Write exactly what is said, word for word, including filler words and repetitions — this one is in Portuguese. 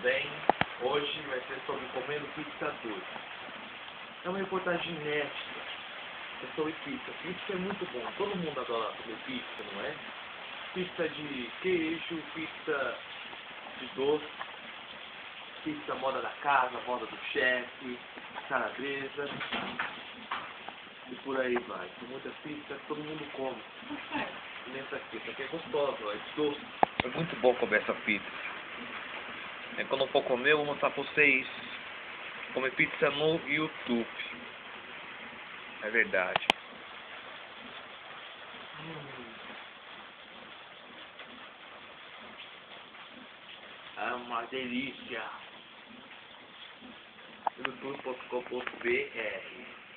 bem? Hoje vai ser sobre comendo pizza doce. É uma reportagem inédita. É sobre pizza. Pizza é muito bom. Todo mundo adora comer pizza, não é? Pizza de queijo, pizza de doce, pizza moda da casa, moda do chefe, calabresa. E por aí vai. Tem muita pizza que todo mundo come. E nessa aqui, essa aqui é gostosa, ó, é doce. É muito bom comer essa pizza. É, quando eu for comer, eu vou mostrar pra vocês comer pizza no YouTube. É verdade. Hum. É uma delícia. youtube ponto com ponto br